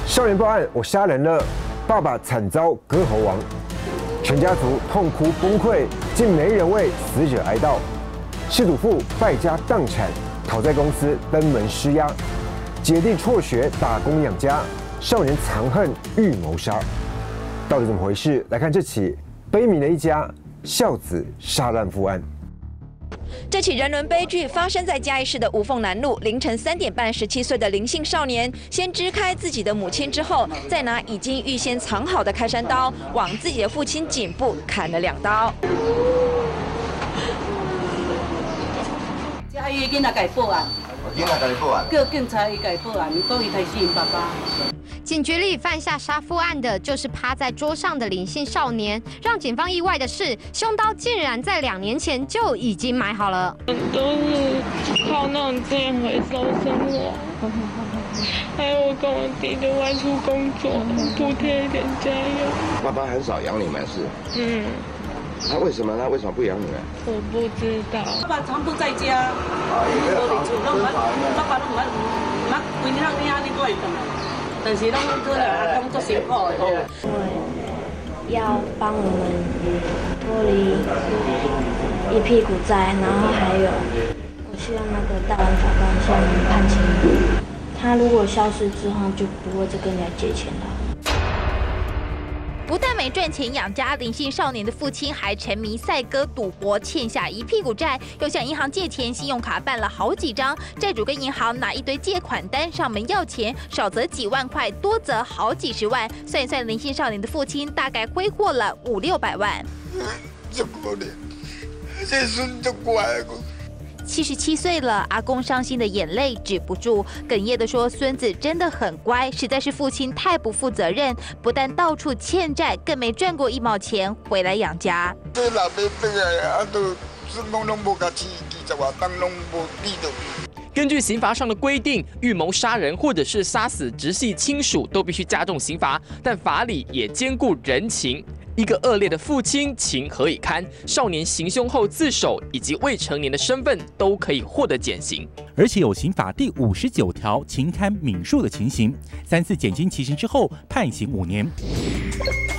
少年报案，我杀人了，爸爸惨遭割喉亡，全家族痛哭崩溃，竟没人为死者哀悼。市主妇败家荡产，讨债公司登门施压，姐弟辍学打工养家，少年藏恨欲谋杀，到底怎么回事？来看这起悲悯的一家孝子杀烂父案。 这起人伦悲剧发生在嘉义市的无缝南路，凌晨3点半，17岁的林姓少年先支开自己的母亲之后，再拿已经预先藏好的开山刀往自己的父亲颈部砍了2刀。 嘉义的囡仔家报案， 囡仔家报案， 叫警察伊家报案，讲伊杀死因爸爸。 警局里犯下杀父案的就是趴在桌上的林姓少年。让警方意外的是，凶刀竟然在2年前就已经买好了。 都是靠那种资源回收生活，还有我跟我弟就外出工作，补贴一点家用。 爸爸很少养你们是？他为什么不养你们？ 我不知道。 爸爸常不在家，无伫厝，爸爸拢唔规日拢听你过来回来。 但是拢可能阿公做辛苦的， 对，要帮我们脱离一屁股债，然后还有，我希望那个大人法官向我们判刑，他如果消失之后，就不会再跟人家借钱了。 不但没赚钱养家，林姓少年的父亲还沉迷赛鸽赌博，欠下一屁股债，又向银行借钱，信用卡办了好几张，债主跟银行拿一堆借款单上门要钱，少则几万块，多则好几十万。算一算，林姓少年的父亲大概挥霍了500-600万。 这可怜，这孙子乖。 77岁了，阿公伤心的眼泪止不住，哽咽地说：“孙子真的很乖，实在是父亲太不负责任，不但到处欠债，更没赚过1毛钱回来养家。” 根据刑罚上的规定，预谋杀人或者是杀死直系亲属都必须加重刑罚，但法理也兼顾人情。 一个恶劣的父亲情何以堪？少年行凶后自首，以及未成年的身份都可以获得减刑， 而且有刑法第59条情堪悯恕的情形。3次减轻其刑之后，判刑5年。